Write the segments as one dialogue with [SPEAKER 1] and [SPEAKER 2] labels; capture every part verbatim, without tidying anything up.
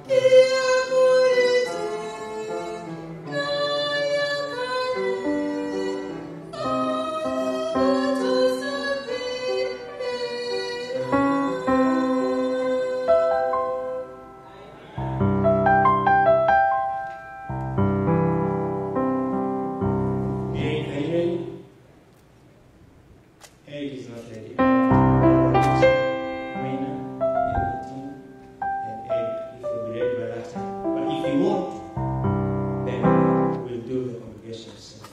[SPEAKER 1] Egg is not ready. Minor, everything, and egg. If you'll be ready by that time. But if you won't, then we'll do the congregation sing.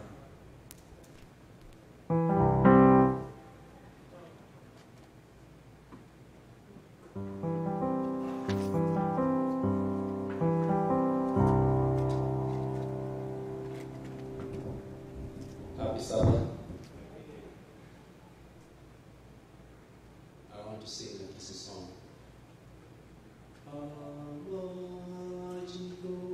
[SPEAKER 2] Happy Sabbath. I want to sing the Kissy song.
[SPEAKER 1] Oh, Lord, you go.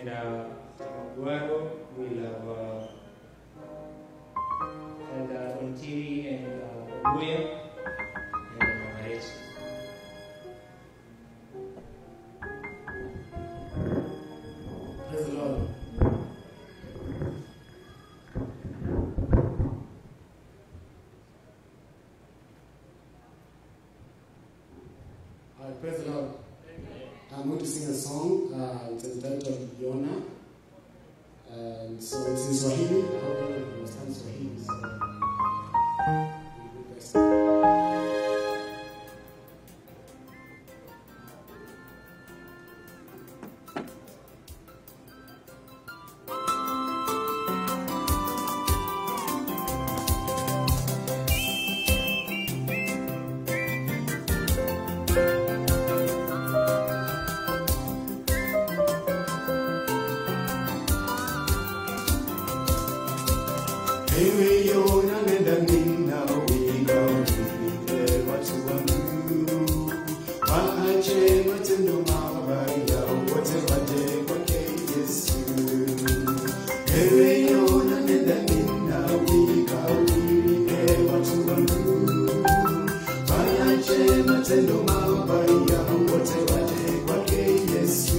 [SPEAKER 1] And uh, Maguaro will have uh, and uh, Ontiri and uh, William and uh, Rich.
[SPEAKER 2] Praise the Lord. All right, praise the Lord. I'm going to sing a song. Uh, it's entitled Yona. And so it's in Swahili. I hope you understand Swahili. So we'll do best.
[SPEAKER 3] Ewe Yona nenda mina wika uwile watu wangu waache matendo mabaya wote waje kwake Yesu. Ewe Yona nenda mina wika uwile watu wangu waache matendo mabaya wote waje kwake Yesu.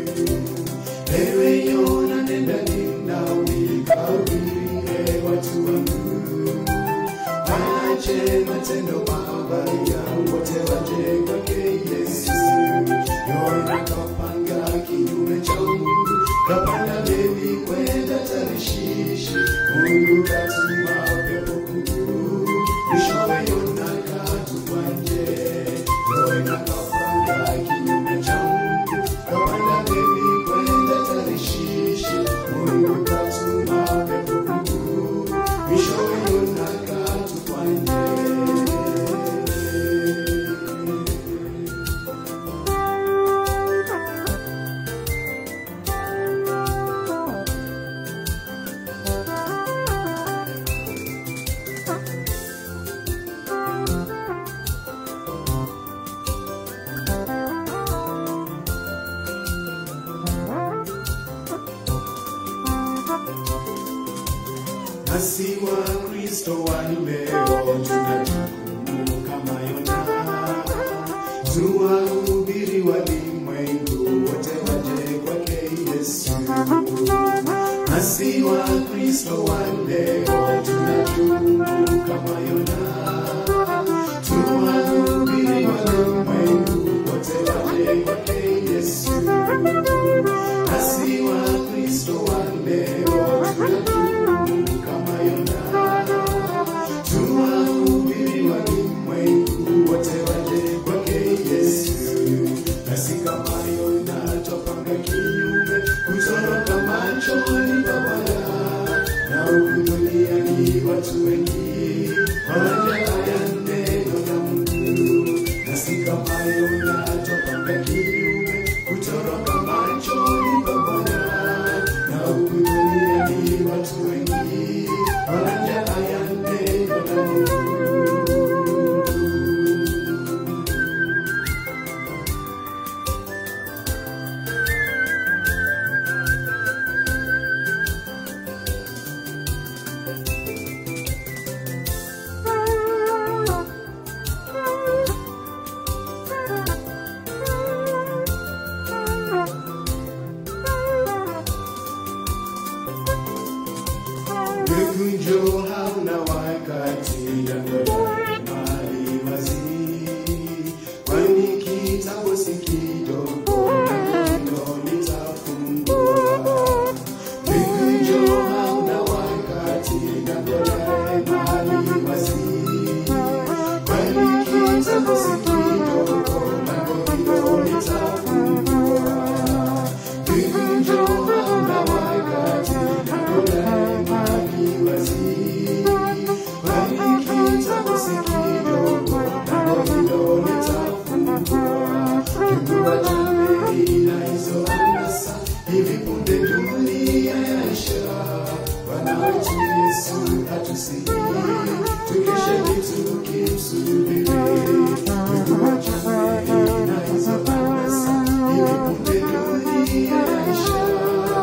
[SPEAKER 3] Ewe Yona nenda mina wika uwile watu wangu waache matendo mabaya wote waje kwake Yesu. Yona kapanga kinyume changu, kapanda bebi kwenda Tarishishi, Mungu katuma pepo kuu, mwishowe Yona katupwa nje. Yona kapanga kinyume changu, kapanda bebi kwenda Tarishishi, Mungu katuma pepo kuu, mwishowe Yona katupwa nje. Nasi wa Kristo wa leo tunatubu kama Yona, tuwahubiri walimwengu wote waje kwake Yesu. Nasi wa Kristo wa leo tunatubu kama Yona, tuwahubiri walimwengu wote waje kwake Yesu. Nasi wa Kristo wa leo tunatubu kama Yona, tuwahubiri walimwengu wote waje kwake Yesu. Nasi kama Yona twapanga kinyume, kutoroka machoni pa Bwana, na huku duniani watu wengi wanajaa neno la Mungu. Nasi kama Yona twapanga kinyume, kutoroka machoni pa Bwana, na huku duniani watu wengi wanajaa neno la Mungu. Mekujo hauna wakati yangola mali wazi, kwani kitabu si kidogo nalo litafungua. Mekujo hauna wakati yangola mali wazi, kwani kitabu si kidogo nalo litafungua. Mekujo hauna wakati yangola mali wazi, kwani kitabu si kidogo nalo hilo litafungua. Mungu wajane na hizo anasa, hivi punde dunia yaisha. Bwana wetu Yesu atusihi, tukeshe tukimsubiri. Mungu wajane na hizo anasa, hivi punde dunia yaisha.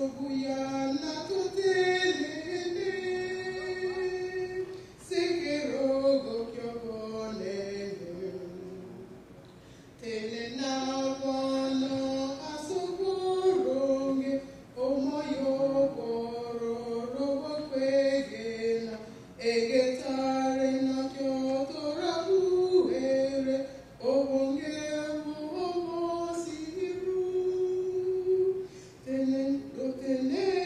[SPEAKER 4] Tenene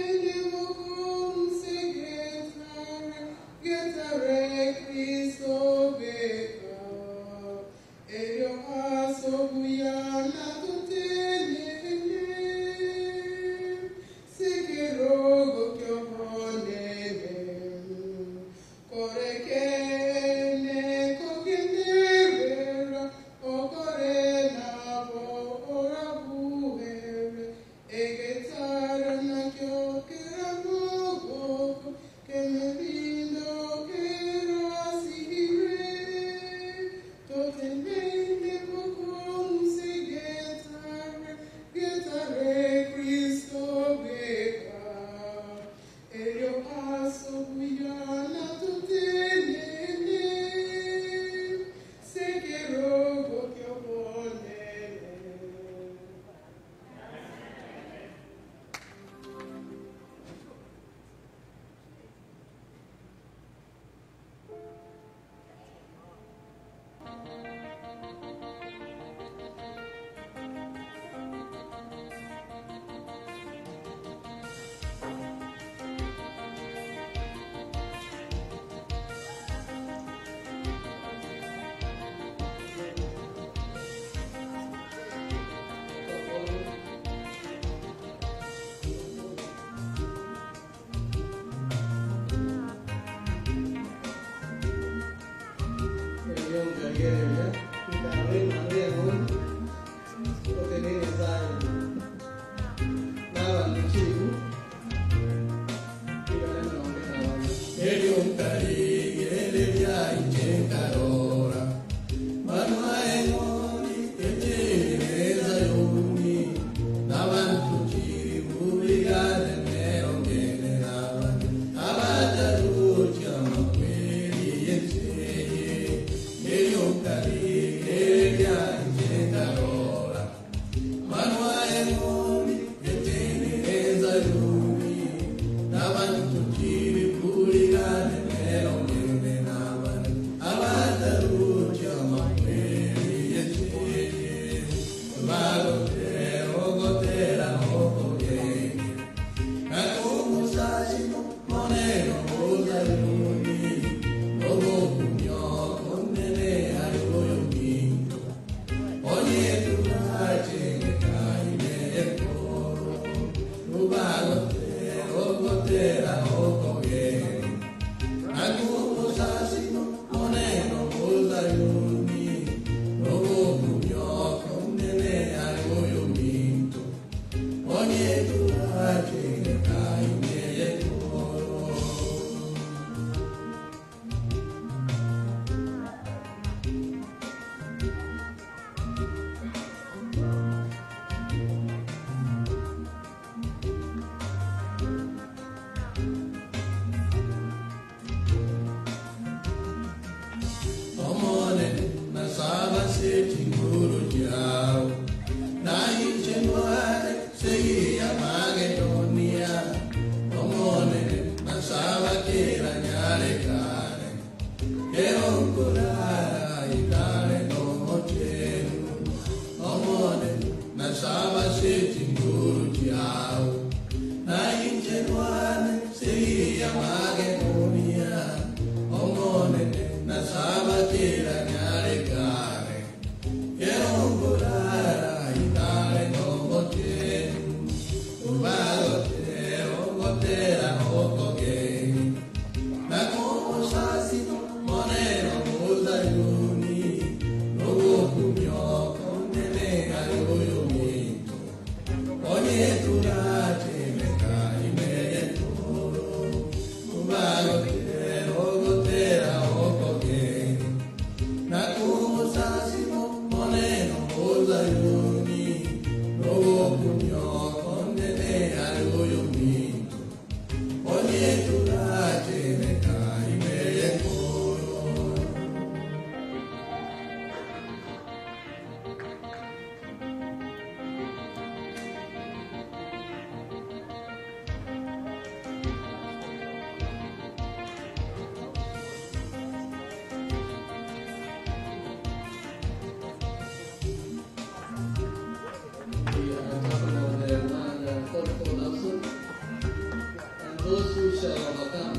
[SPEAKER 4] those who shall overcome.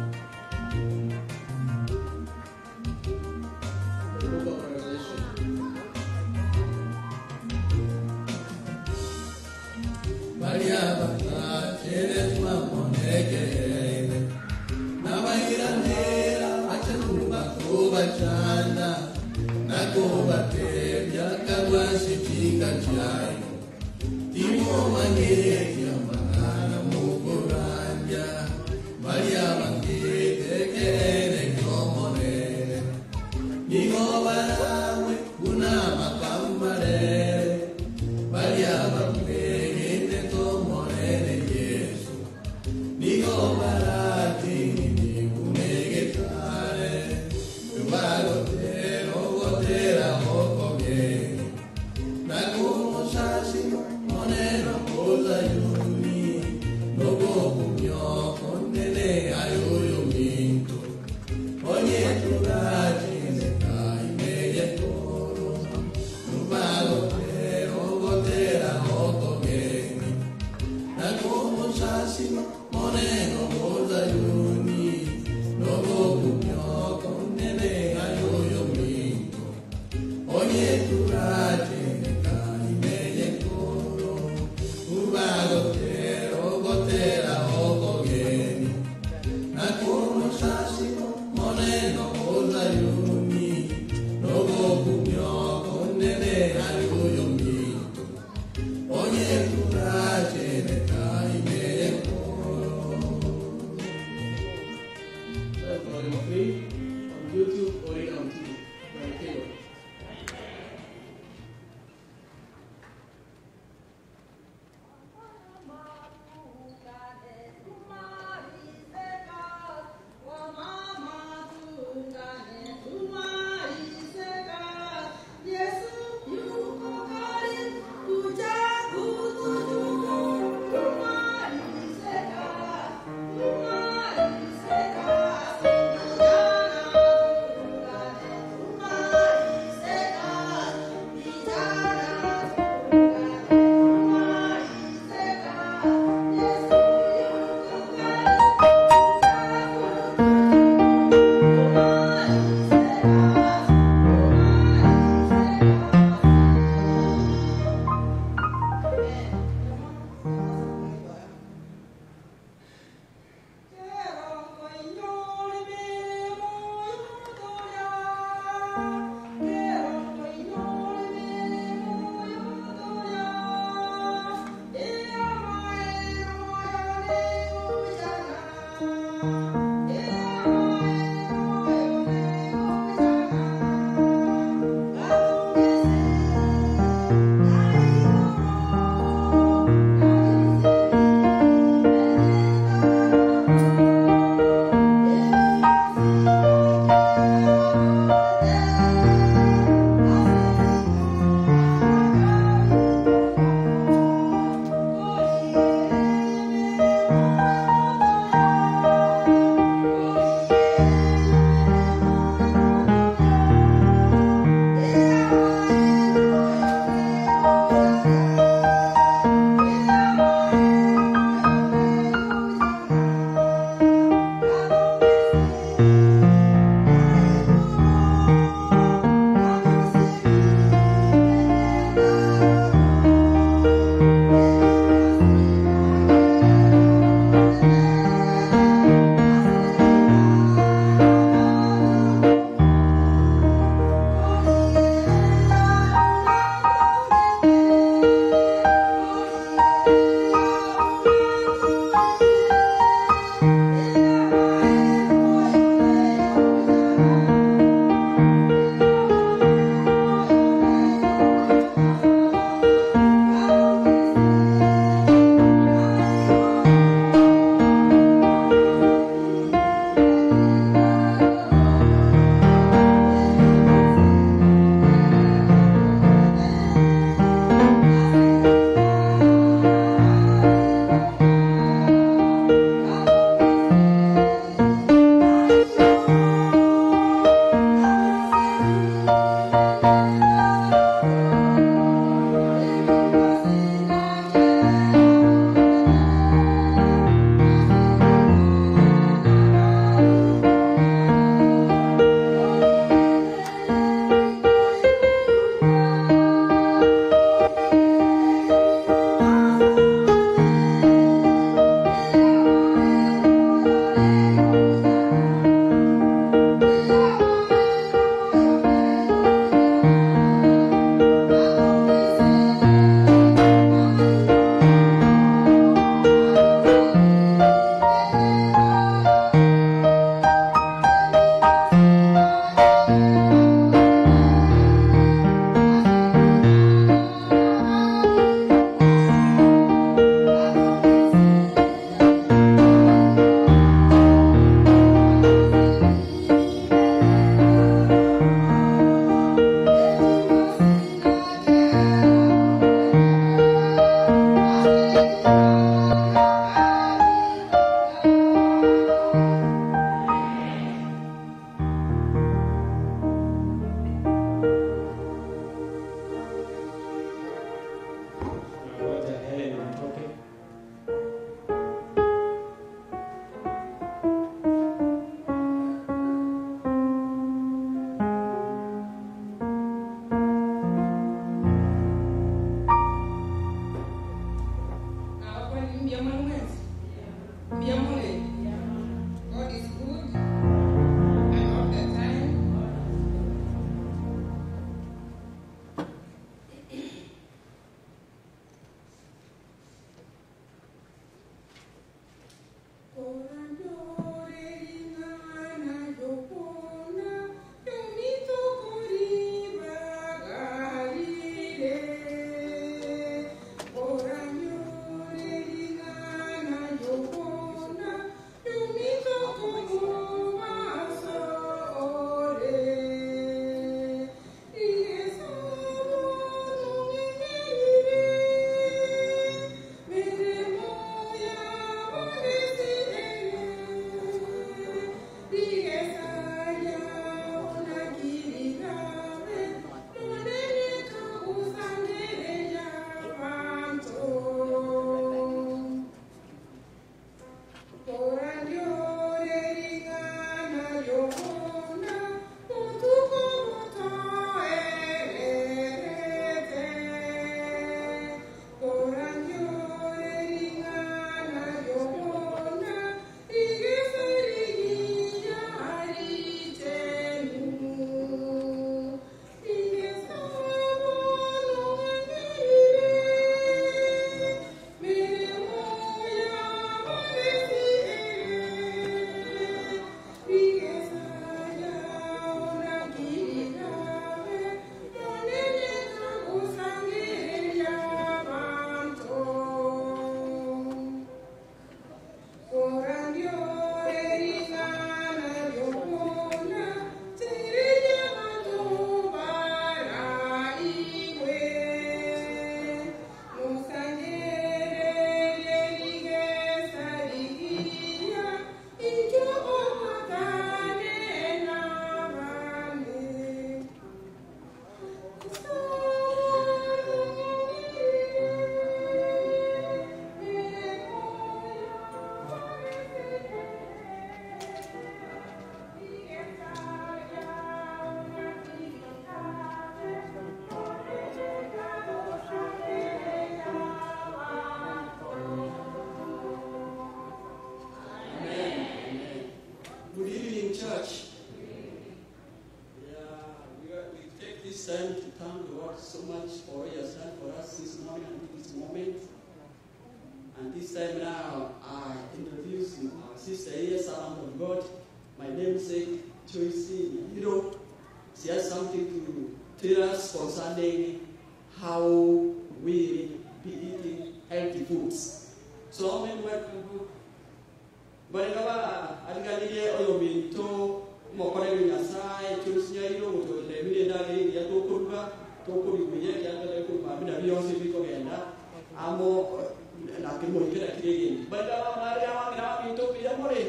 [SPEAKER 4] The book of Revelation. Maria Bata, Cheres Mamoneke, Navahiranera, Achanuba, Kuba Chanda, Nakuba Tevia, Kawashi Chika Chai, Timo Mangetia, Manana Mukuranja, Maria Mangete, Kere, Komone, Nimo Barawe, Unama Kamare, Maria Mangete, Komone, Yesu, Nimo Barati, Nimunegetare, Ubagote, Ogotera, Okoge, Nakumo Sashi, Monero, Oza Yuni, Nogo Pugno, Condene, Ayoyo Minto, Oye Turaji, Nekai, Media Toro, Ubagote, Ogotera, Okoge, Nakumo Sashi, Monero, Oza Yuni, Nogo Pugno, Condene, Ayoyo Minto, Oye Turaji, Nekai, Media Toro, Ubagote, Ogotera, Okoge, Nakumo Sashi, Monero, Oza Yuni, Nogo Pugno, Condene, Ayoyo Minto, Oye Turaji, Nekai, Media Toro. That's volume three.
[SPEAKER 5] God is good, and all the time.
[SPEAKER 6] time to thank the Lord so much for what He has done for us this morning and this moment. And this time now, I introduce our sister here, servant of God. My namesake, Joyce Hiro. She has something to tell us concerning how we be eating healthy foods. So, how many welcome you? Barikaba, Adigalide, Oyominto, Mokore Yasai, Joyce Hiro, Lemine Dali, Yatokurba, Tokuri, Yatakurba, Binabios, Vicogenda, Amo. Laki mo ikira kiri. Bagaimana Maria mengenal itu tidak boleh.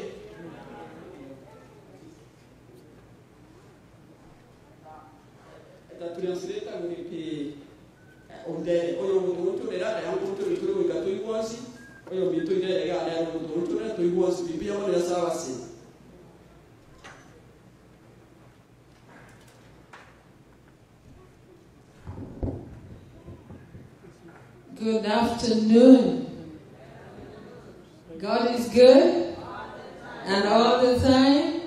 [SPEAKER 6] Kita tulis cerita begini. Onde oyo mutu era ada yang mutu itu mereka tu iguasi. Oyo mutu itu ada yang mutu itu ada tu iguasi. Bibi yang mana sawasi.
[SPEAKER 5] Good afternoon. God is good and all the time.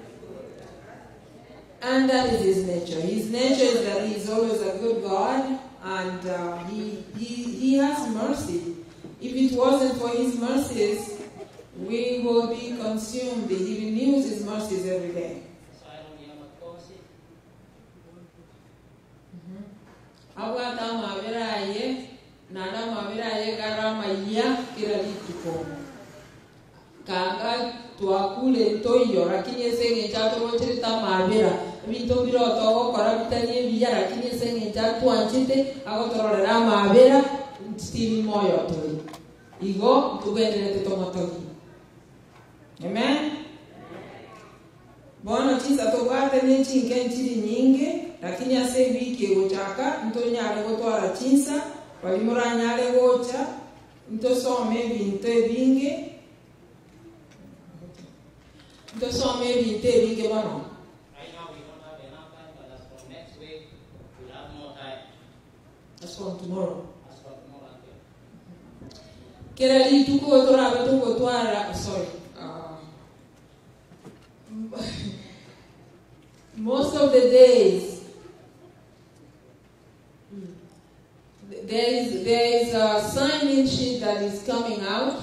[SPEAKER 5] And that is His nature. His nature is that He is always a good God and uh, he, he, he has mercy. If it wasn't for His mercies, we will be consumed. He renews His mercies every day. Mm-hmm. Nana mavira ye garama ya kila kitu kanga tuakule toyo lakini senge chato rochita mavira bito biro to kora bitanye biya lakini senge chato anchite agotorora mavira stili moyo to igo tubenele tomotoki. Amen. Bona chisa to bate ne chinke nchiri nyingi lakini ase wiki gochaka ntonya ale gotwara chinsa walimuranyale gocha ntosome ebintu ebingi ntosome ebintu ebingi bano.
[SPEAKER 7] Right now we don't have enough time, but as from next week we'll have more time.
[SPEAKER 5] As from tomorrow.
[SPEAKER 7] As from tomorrow.
[SPEAKER 5] Kerali tuko tora tuko twara sorry. Uh, most of the days there is there is a sign-in sheet that is coming out.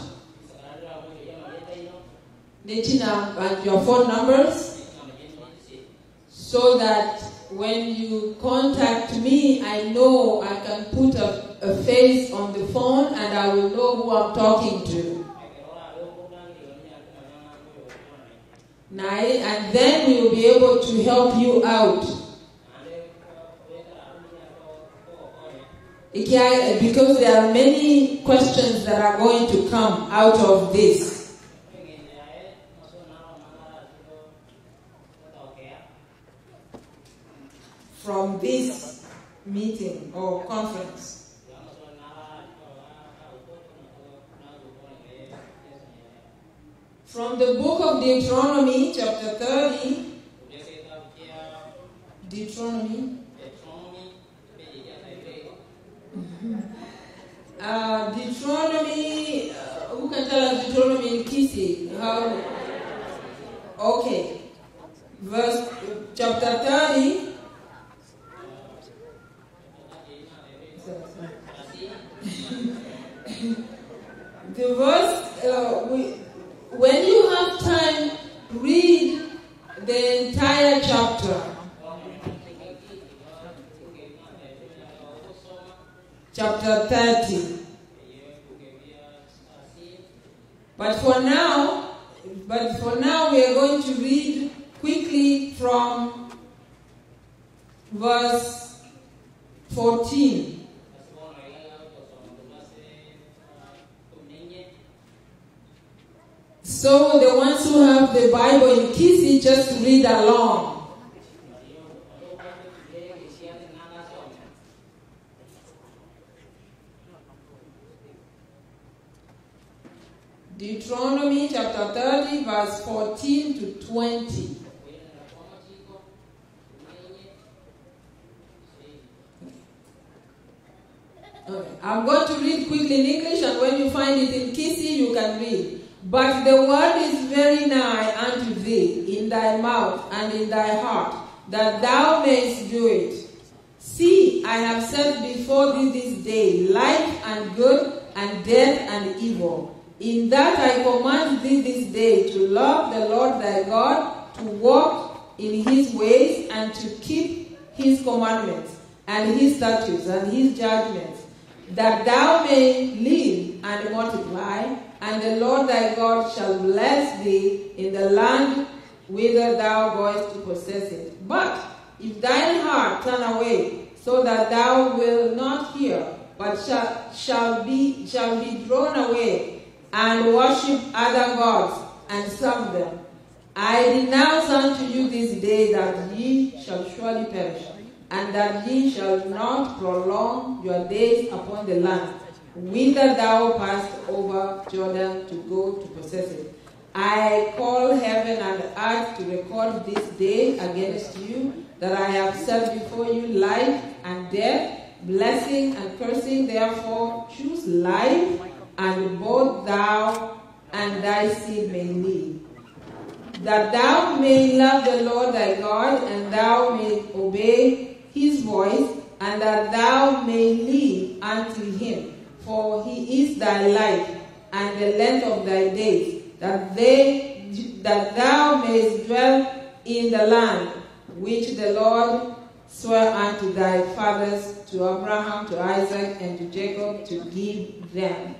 [SPEAKER 5] And your phone numbers, so that when you contact me, I know I can put a, a face on the phone and I will know who I'm talking to. And then we will be able to help you out. Because there are many questions that are going to come out of this. From this meeting or conference. From the book of Deuteronomy, chapter thirty. Deuteronomy. uh, Deuteronomy, uh, who can tell us Deuteronomy in Kisi? How? Okay. Verse, chapter thirty. The verse, uh, we, when you have time, read the entire chapter. Chapter thirty. But for now, but for now we are going to read quickly from verse fourteen. So the ones who have the Bible in Kisi, just read along. Deuteronomy chapter thirty, verse fourteen to twenty. Okay. I'm going to read quickly in English, and when you find it in Kisi, you can read. But the word is very nigh unto thee, in thy mouth and in thy heart, that thou mayest do it. See, I have set before thee this day life and good, and death and evil. In that I command thee this day to love the Lord thy God, to walk in his ways, and to keep his commandments, and his statutes, and his judgments, that thou may live and multiply, and the Lord thy God shall bless thee in the land whither thou goest to possess it. But if thine heart turn away, so that thou wilt not hear, but shall, shall, be, shall be drawn away, and worship other gods, and serve them, I denounce unto you this day that ye shall surely perish, and that ye shall not prolong your days upon the land whither thou passed over Jordan to go to possess it. I call heaven and earth to record this day against you, that I have set before you life and death, blessing and cursing. Therefore choose life, and both thou and thy seed may live, that thou may love the Lord thy God, and thou may obey his voice, and that thou may live unto him. For he is thy life and the length of thy days, that they that thou mayest dwell in the land which the Lord sware unto thy fathers, to Abraham, to Isaac, and to Jacob, to give them.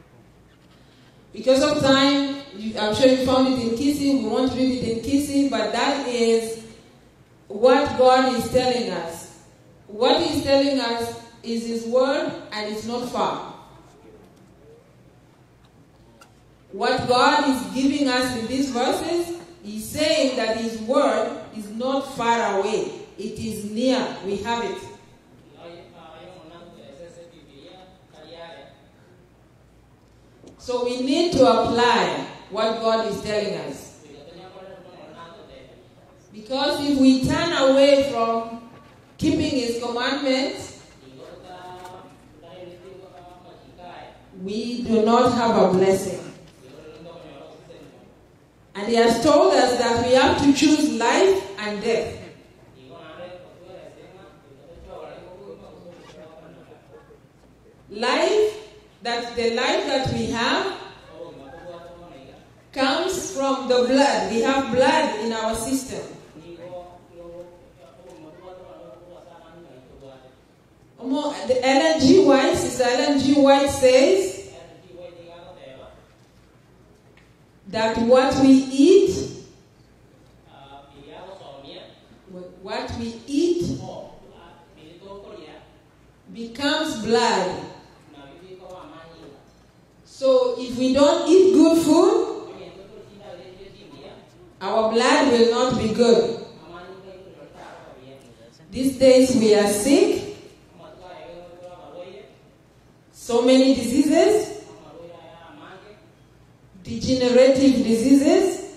[SPEAKER 5] Because of time, you, I'm sure you found it in Kisi. We won't read it in Kisi, but that is what God is telling us. What he's telling us is his word, and it's not far. What God is giving us in these verses, he's saying that his word is not far away. It is near. We have it. So we need to apply what God is telling us. Because if we turn away from keeping his commandments, we do not have a blessing. And he has told us that we have to choose life and death. Life, that the life that we have comes from the blood. We have blood in our system. The Ellen G. White, Sister Ellen G. White says that what we eat, what we eat becomes blood. So if we don't eat good food, our blood will not be good. These days we are sick. So many diseases, degenerative diseases,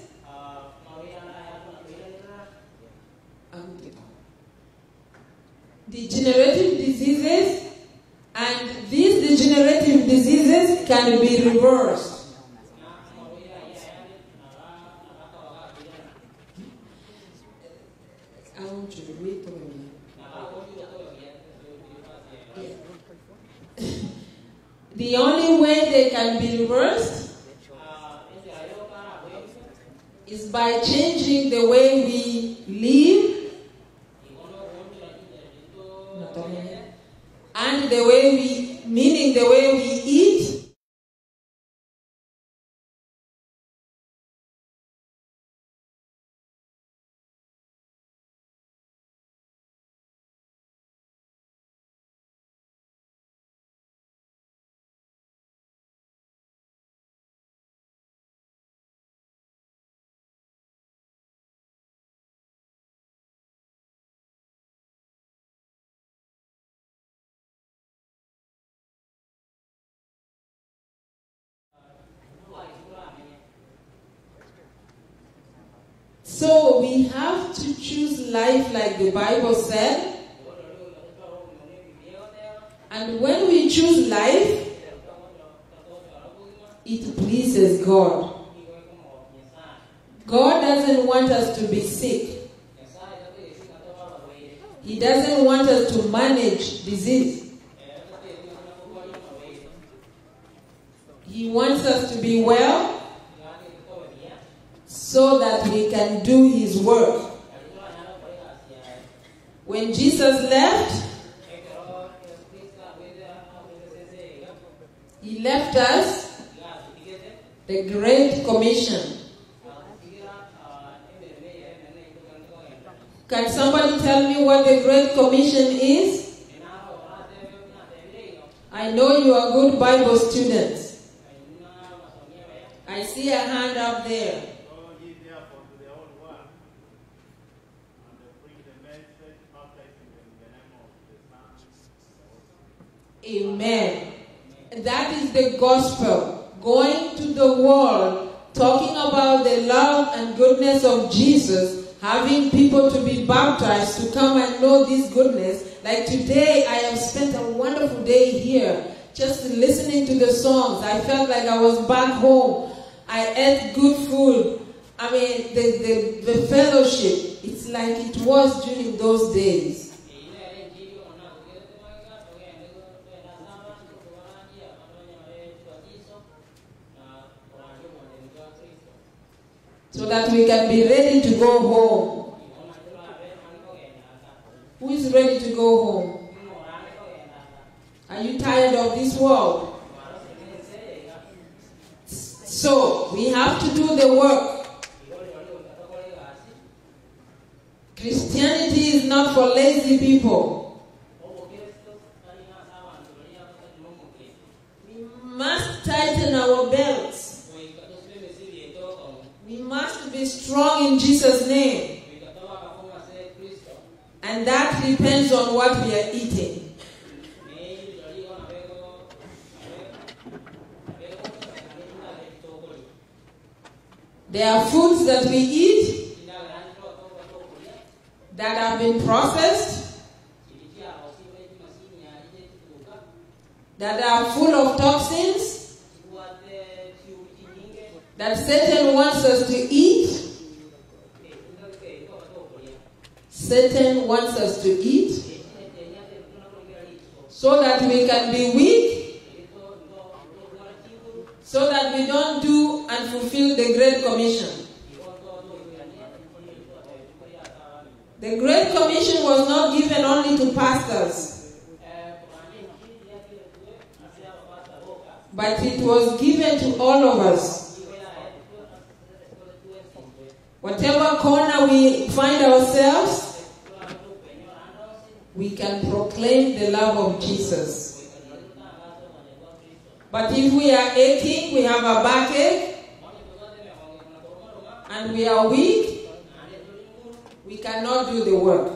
[SPEAKER 5] degenerative diseases, and these degenerative diseases can be reversed. I want you to read to me. The only way they can be reversed is by changing the way we live and the way we, meaning the way we eat. So we have to choose life like the Bible said. And when we choose life, it pleases God. God doesn't want us to be sick. He doesn't want us to manage disease. He wants us to be well so that we can do His work. When Jesus left, He left us the Great Commission. Can somebody tell me what the Great Commission is? I know you are good Bible students. I see a hand up there. Amen. That is the gospel. Going to the world, talking about the love and goodness of Jesus, having people to be baptized, to come and know this goodness. Like today, I have spent a wonderful day here, just listening to the songs. I felt like I was back home. I ate good food. I mean, the, the, the fellowship, it's like it was during those days. So that we can be ready to go home. Who is ready to go home? Are you tired of this world? So, we have to do the work. Christianity is not for lazy people. We must tighten our belts. We must be strong in Jesus' name. And that depends on what we are eating. There are foods that we eat that have been processed, that are full of toxins, that Satan wants us to eat. Satan wants us to eat so that we can be weak, so that we don't do and fulfill the Great Commission. The Great Commission was not given only to pastors, but it was given to all of us. Whatever corner we find ourselves, we can proclaim the love of Jesus. But if we are aching, we have a backache, and we are weak, we cannot do the work.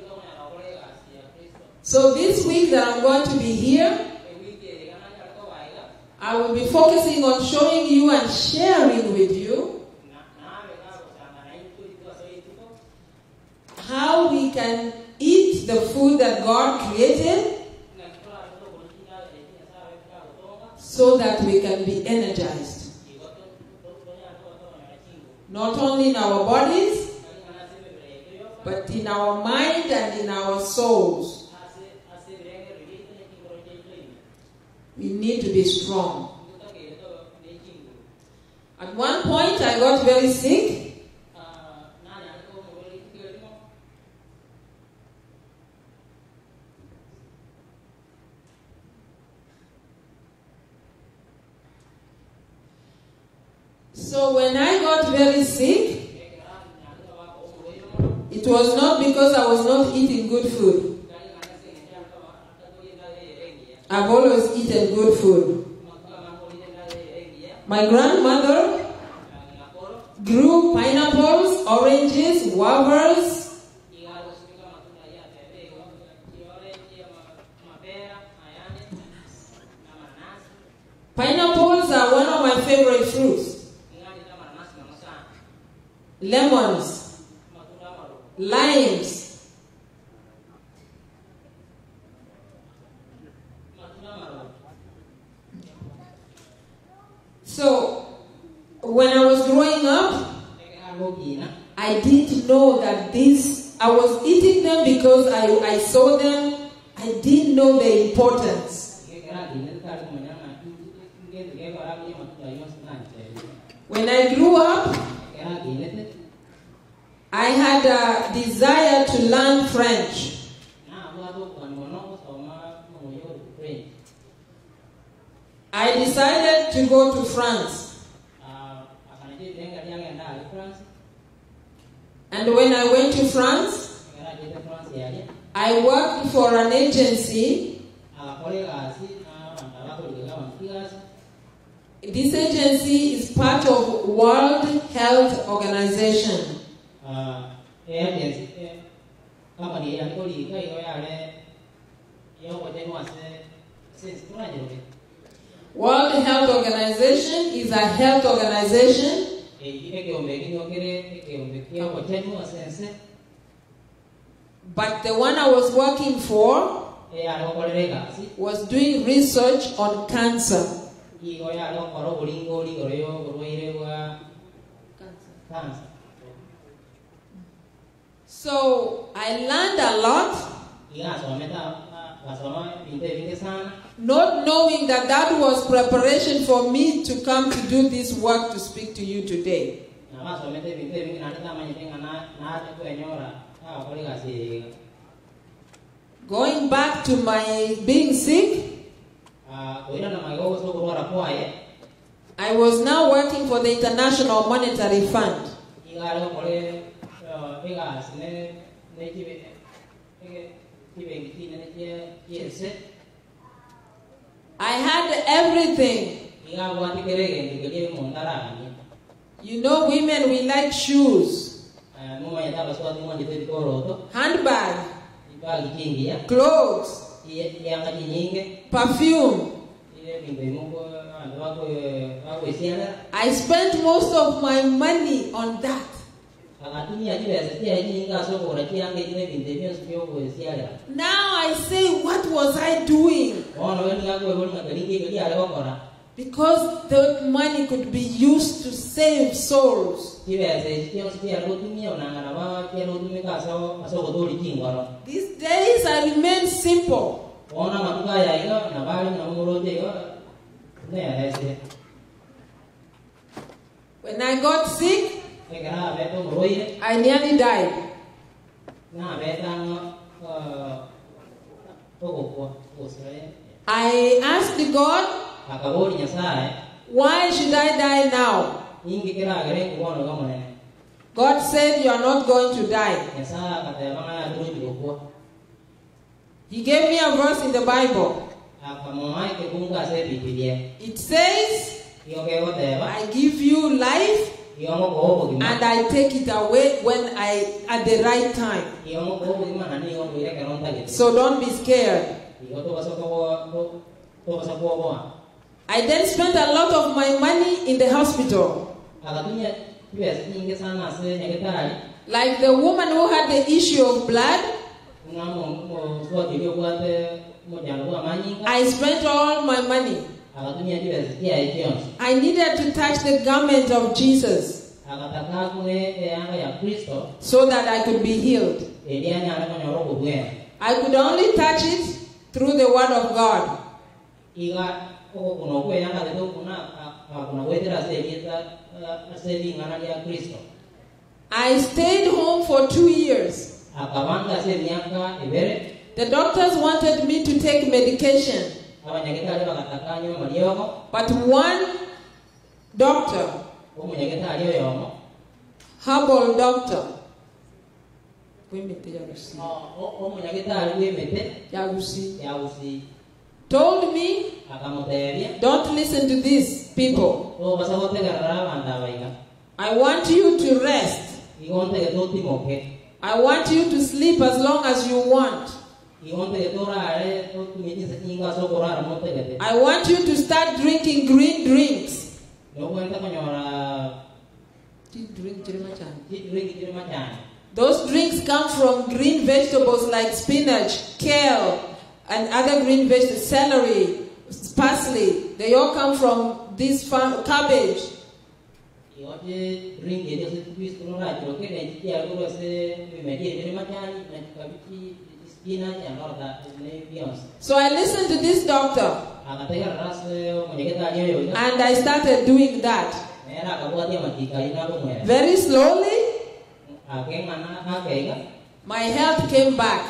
[SPEAKER 5] So this week that I'm going to be here, I will be focusing on showing you and sharing with you how we can eat the food that God created so that we can be energized. Not only in our bodies, but in our mind and in our souls. We need to be strong. At one point, I got very sick. So when I got very sick, it was not because I was not eating good food. I've always eaten good food. My grandmother grew pineapples, oranges, guavas. Pineapples are one of my favorite fruits. Lemons, limes, so when I was growing up, I didn't know that this, I was eating them because I, I saw them. I didn't know the importance. When I grew up, I had a desire to learn French. I decided to go to France. And when I went to France, I worked for an agency. This agency is part of World Health Organization. World Health Organization is a health organization but the one I was working for was doing research on cancer. So I learned a lot, not knowing that that was preparation for me to come to do this work to speak to you today. Going back to my being sick, I was now working for the International Monetary Fund. I had everything. You know, women, we like shoes, handbag, clothes, perfume. I spent most of my money on that. Now I say, what was I doing? Because the money could be used to save souls. These days I remain simple. When I got sick, I nearly died. I asked God, why should I die now? God said, you are not going to die. He gave me a verse in the Bible. It says, I give you life and I take it away when I at the right time. So don't be scared. I then spent a lot of my money in the hospital. Like the woman who had the issue of blood, I spent all my money. I needed to touch the garment of Jesus so that I could be healed. I could only touch it through the word of God. I stayed home for two years. The doctors wanted me to take medication. But one doctor, herbal doctor, told me, don't listen to these people. I want you to rest. I want you to sleep as long as you want. I want you to start drinking green drinks. Those drinks come from green vegetables like spinach, kale, and other green vegetables, celery, parsley. They all come from this farm, cabbage. So I listened to this doctor and I started doing that. Very slowly, my health came back.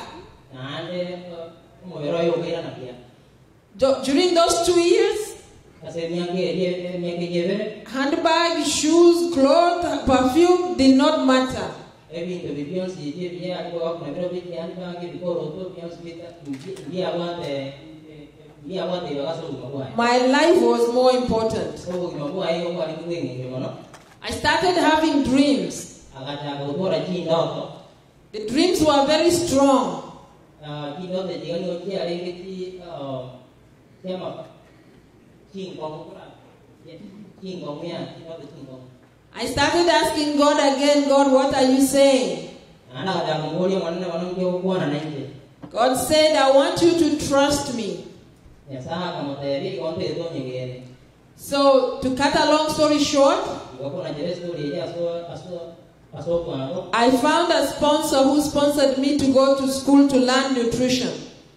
[SPEAKER 5] During those two years, handbag, shoes, clothes, perfume did not matter. My life was more important. I started having dreams. The dreams were very strong. I started asking God again, God, what are you saying? God said, I want you to trust me. So, to cut a long story short, I found a sponsor who sponsored me to go to school to learn nutrition.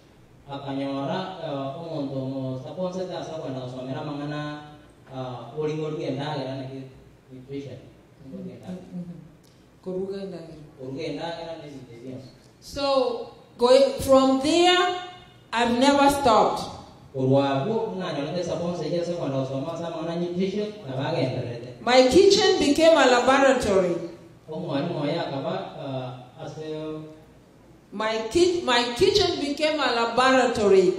[SPEAKER 5] So, going from there, I've never stopped. My kitchen became a laboratory. My, ki my kitchen became a laboratory.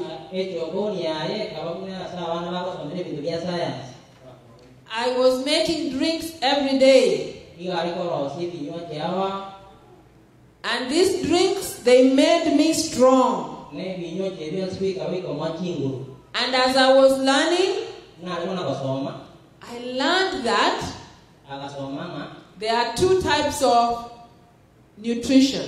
[SPEAKER 5] I was making drinks every day. And these drinks, they made me strong. And as I was learning, I learned that there are two types of nutrition.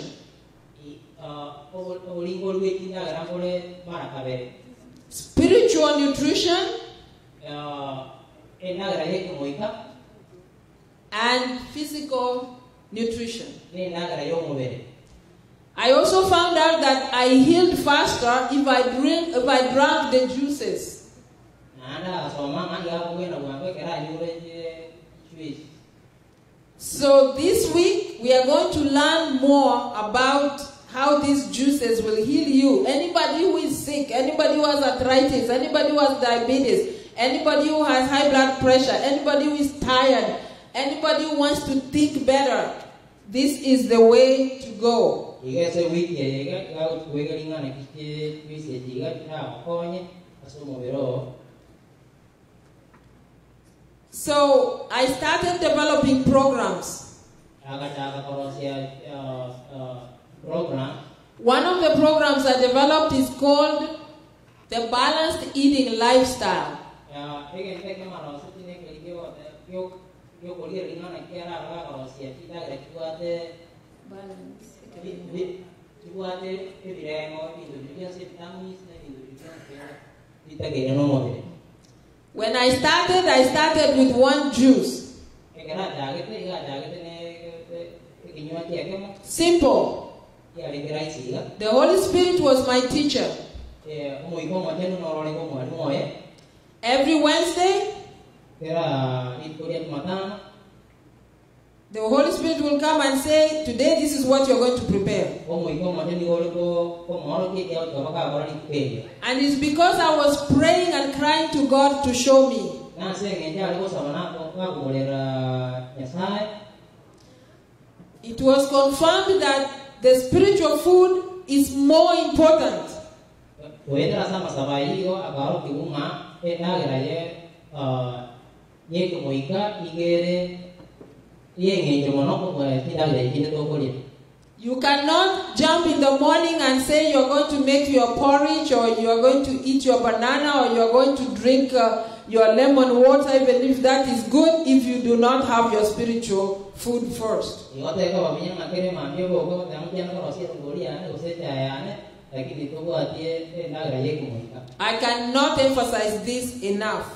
[SPEAKER 5] Spiritual nutrition
[SPEAKER 7] enagara yeke moika
[SPEAKER 5] and physical nutrition.
[SPEAKER 7] ni enagara y'omubiri.
[SPEAKER 5] I also found out that I healed faster if I drink if I drank the juices.
[SPEAKER 7] Nanda asoma manga abugenda bwangwe kera nyure juice.
[SPEAKER 5] So this week we are going to learn more about how these juices will heal you. Anybody who is sick, anybody who has arthritis, anybody who has diabetes, anybody who has high blood pressure, anybody who is tired, anybody who wants to think better, this is the way to go.
[SPEAKER 7] Igase wiki yega gao kuwegalinga na kike juice jiga ta konye asomo bero.
[SPEAKER 5] So I started developing programs.
[SPEAKER 7] Agata korosia program.
[SPEAKER 5] One of the programs I developed is called the Balanced Eating Lifestyle.
[SPEAKER 7] Ya ege teke maro sutine kelike wa yo yo kolia ringa na kiara aga korosia kita gara kuate
[SPEAKER 5] Balance.
[SPEAKER 7] kuate ebirengo indonesia se tamis na indonesia kita gere no mo.
[SPEAKER 5] When I started, I started with one juice. Simple. The Holy Spirit was my teacher. Every Wednesday, the Holy Spirit will come and say, today this is what you're going to prepare. And it's because I was praying and crying to God to show me. It was confirmed that the spiritual food is more important. You cannot jump in the morning and say you're going to make your porridge, or you're going to eat your banana, or you're going to drink uh, your lemon water, even if that is good, if you do not have your spiritual food first. I cannot emphasize this enough.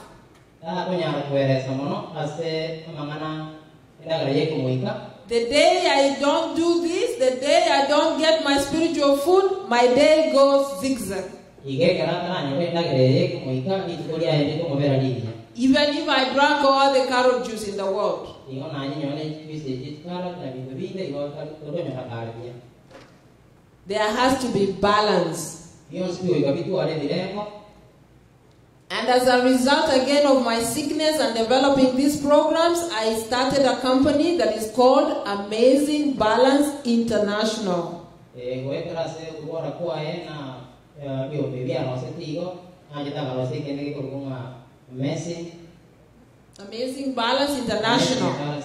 [SPEAKER 5] The day I don't do this, the day I don't get my spiritual food, my day goes zigzag. Even if I drank all the carrot juice in the world. There has to be balance. And as a result again of my sickness and developing these programs, I started a company that is called Amazing Balance International. Amazing Balance International.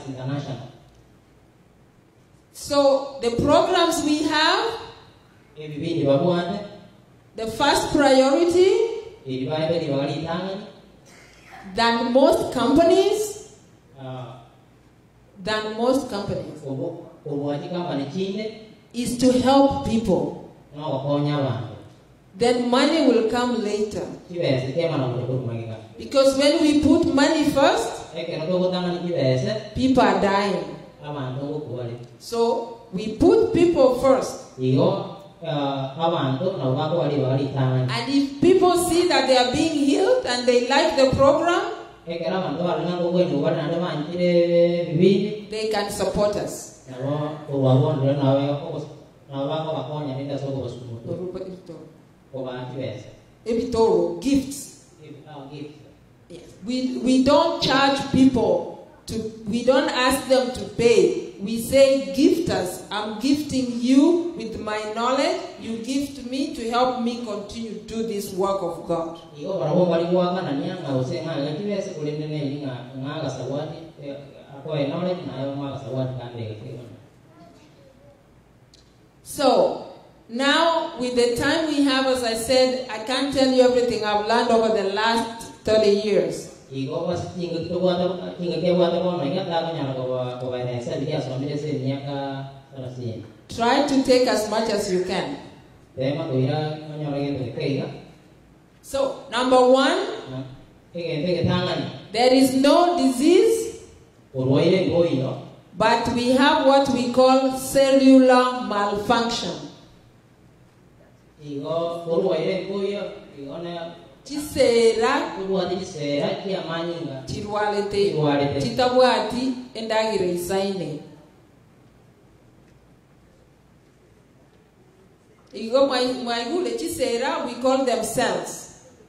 [SPEAKER 5] So the programs we have, the first priority, than most companies, than most companies, is to help people. Then money will come later. Because when we put money first, people are dying. So we put people first. And if people see that they are being healed and they like the program, they can support us. Gifts. Yes. We, we don't charge people to, we don't ask them to pay. We say, gift us. I'm gifting you with my knowledge. You gift me to help me continue to do this work of God. So, now with the time we have, as I said, I can't tell you everything I've learned over the last thirty years. Try to take as much as you can. So, number one,
[SPEAKER 7] egente getangani
[SPEAKER 5] There is no disease,
[SPEAKER 7] orwaire ngoyo
[SPEAKER 5] but we have what we call cellular malfunction.
[SPEAKER 7] igo orwaire ngoyo igona
[SPEAKER 5] Chisera
[SPEAKER 7] urwati sera kia manyinga
[SPEAKER 5] chirwalete
[SPEAKER 7] Chirwalete.
[SPEAKER 5] chitabwati endagire isaine. Igo mwaigule chisera, we call them cells.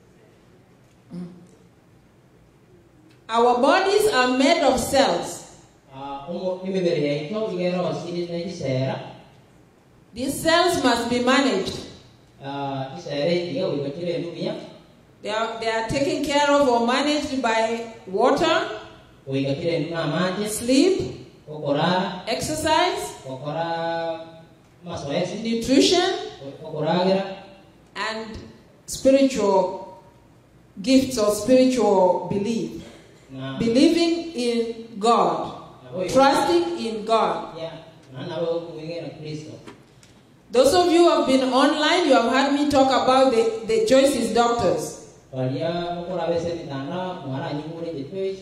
[SPEAKER 5] Our bodies are made of cells.
[SPEAKER 7] ah umo imebere yaito igero siri na sera
[SPEAKER 5] These cells must be managed.
[SPEAKER 7] ah sera iga wikatire nubia
[SPEAKER 5] They are, they are taken care of or managed by water,
[SPEAKER 7] wikatire nuna maji
[SPEAKER 5] sleep,
[SPEAKER 7] kokora
[SPEAKER 5] exercise,
[SPEAKER 7] kokora masoesi
[SPEAKER 5] nutrition,
[SPEAKER 7] kokoragira
[SPEAKER 5] and spiritual gifts or spiritual belief.
[SPEAKER 7] na
[SPEAKER 5] Believing in God, trusting in God.
[SPEAKER 7] ya na nabo kuingera Kristo.
[SPEAKER 5] Those of you who have been online, you have heard me talk about the, the Joyce's doctors.
[SPEAKER 7] Walia kokora bese mitanda mwara nyingure the choice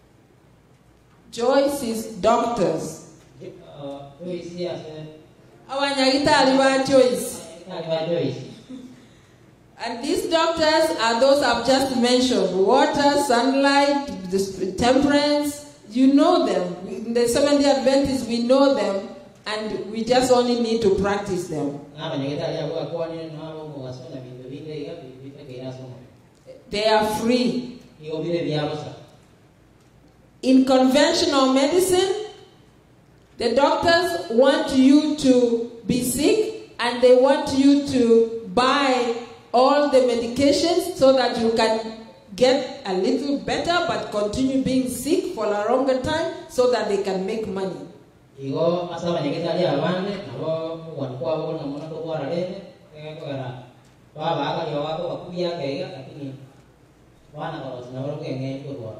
[SPEAKER 5] Joyce's doctors.
[SPEAKER 7] uh choice ya se
[SPEAKER 5] Abanyagitari ba Joyce.
[SPEAKER 7] kali wa choice
[SPEAKER 5] And these doctors are those I've just mentioned. Water, sunlight, the temperance. You know them. In the Seventh-day Adventists, we know them. And we just only need to practice them.
[SPEAKER 7] na banyagita ya kwa kwa ni na bo wasona bintu binge ya bitu kira somo
[SPEAKER 5] They are free.
[SPEAKER 7] igo bile biarosa
[SPEAKER 5] In conventional medicine, the doctors want you to be sick and they want you to buy all the medications so that you can get a little better but continue being sick for a longer time so that they can make money.
[SPEAKER 7] igo asa banyagita ya bande nabo wan kwa bo na mona to kwa rale e ko era ba ba ka yo wako bakubia kaiga lakini wana kwa na bro kenge ko kwa.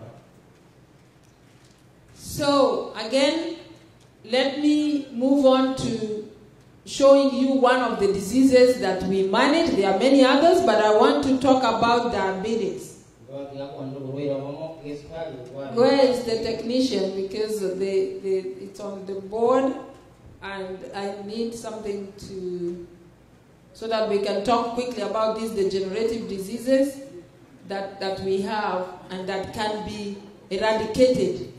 [SPEAKER 5] So again, let me move on to showing you one of the diseases that we manage. There are many others, but I want to talk about diabetes. Where is the technician? Because they, they, it's on the board and I need something to, so that we can talk quickly about these degenerative diseases that, that we have and that can be eradicated.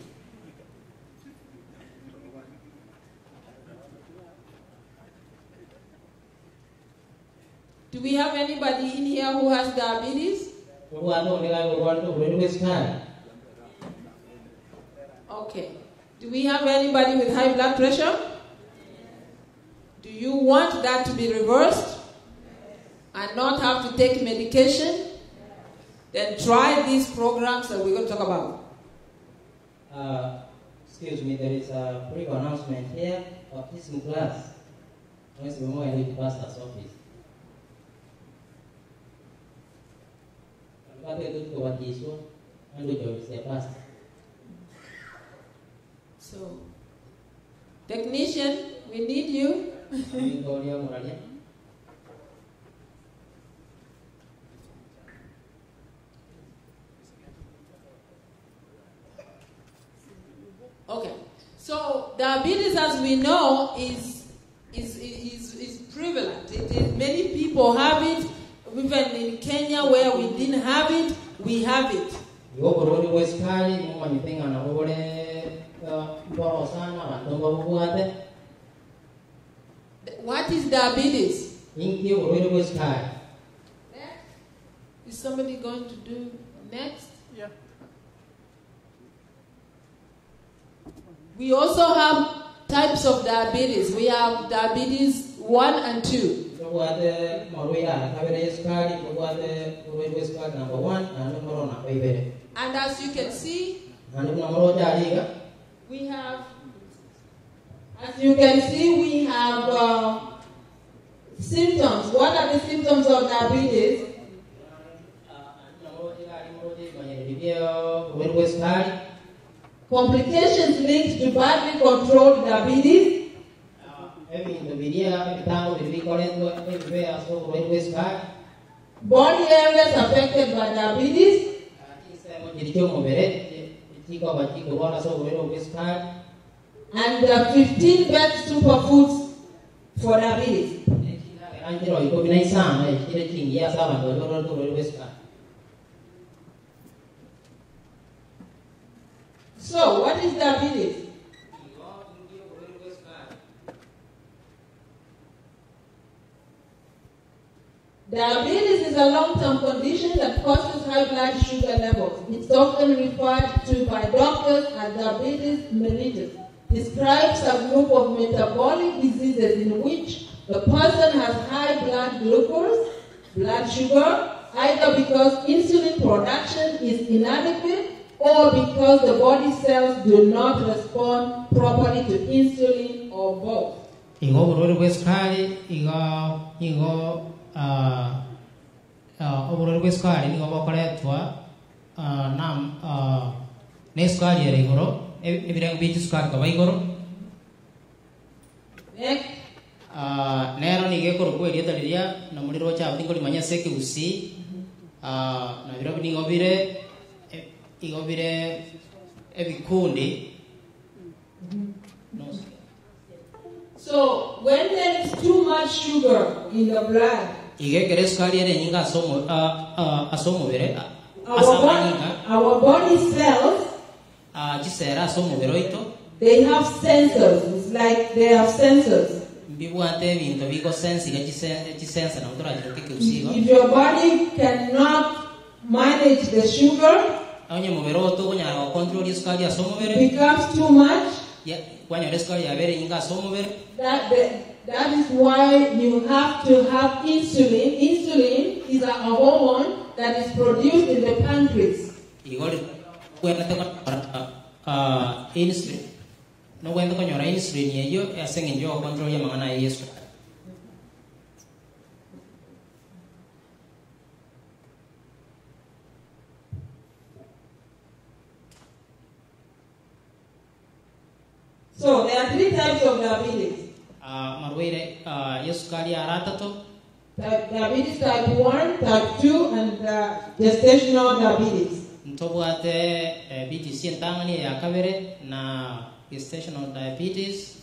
[SPEAKER 5] Do we have anybody in here who has diabetes? Okay. Do we have anybody with high blood pressure? Do you want that to be reversed and not have to take medication? Then try these programs that we're going to talk about.
[SPEAKER 7] Uh, excuse me, there is a brief announcement here of teaching class. Once we move into the pastor's office.
[SPEAKER 5] So, technician, we need you. Okay. So diabetes, as we know, is is is, is prevalent. It is, many people have it. Even in Kenya, where we didn't have it, we have it. What is diabetes? Is somebody going to do next?
[SPEAKER 8] Yeah.
[SPEAKER 5] We also have types of diabetes. We have diabetes one and two. And as you can see, we have, as you can see, we have uh, symptoms. What are the symptoms of diabetes? Complications linked to badly controlled diabetes. Body areas affected by diabetes.
[SPEAKER 7] iricho mobere chiko batiko wala so wero westkari.
[SPEAKER 5] And there are fifteen best superfoods for diabetes.
[SPEAKER 7] Anjiro iko binai sana chile chingia sawa ndo ndo ndo ndo westkari.
[SPEAKER 5] So, what is diabetes? Diabetes is a long-term condition that causes high blood sugar levels. It's often referred to by doctors as diabetes mellitus. Describes a group of metabolic diseases in which the person has high blood glucose, blood sugar, either because insulin production is inadequate or because the body cells do not respond properly to insulin or both.
[SPEAKER 7] Igo burore westkari igo igo ah ah burore westkari igo bakoretwa ah nam ah neskari ere igoro ebirang bichu skar ka baigoro.
[SPEAKER 5] Next.
[SPEAKER 7] Ah nero ni gekoro kweli ataliria na muliro cha abingoli manya seke usi ah na biro ni gobire igobire ebikundi.
[SPEAKER 5] So when there is too much sugar in the blood,
[SPEAKER 7] igekere skali ere nyinga asomo ah asomo bere
[SPEAKER 5] our body, our body cells,
[SPEAKER 7] ah jisera asomo beroito
[SPEAKER 5] they have sensors. It's like they have sensors.
[SPEAKER 7] bibuante bintu biko sense ga jisensa na utora jiro keke usigo.
[SPEAKER 5] If your body cannot manage the sugar,
[SPEAKER 7] onye mubero to kunyara control skali asomo bere
[SPEAKER 5] becomes too much.
[SPEAKER 7] ya kwanyara skali ya bere nyinga asomo bere.
[SPEAKER 5] That, that, that is why you have to have insulin. Insulin is a hormone that is produced in the pancreas.
[SPEAKER 7] Igor kwenda to ah insulin. No kwenda ko nyora insulin yeyo asengen yo control ya mangana yesu.
[SPEAKER 5] So there are three types of diabetes.
[SPEAKER 7] Ah marwere ah yesu kali arata to
[SPEAKER 5] Type, diabetes type one, type two, and uh, gestational diabetes.
[SPEAKER 7] Ntobuate B T C entangani ya kabere na gestational diabetes.